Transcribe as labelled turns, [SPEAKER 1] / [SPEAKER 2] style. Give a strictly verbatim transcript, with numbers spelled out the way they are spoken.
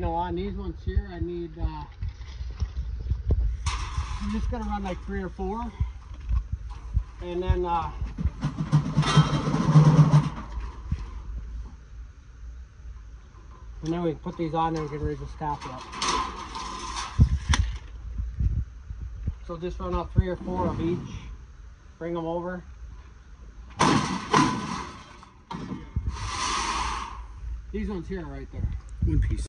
[SPEAKER 1] know, on these ones here, I need, uh, I'm just gonna run like three or four. And then, uh, and then we can put these on and we can raise the staff up. So just run out three or four of each, bring them over. These ones here are right there.
[SPEAKER 2] One piece.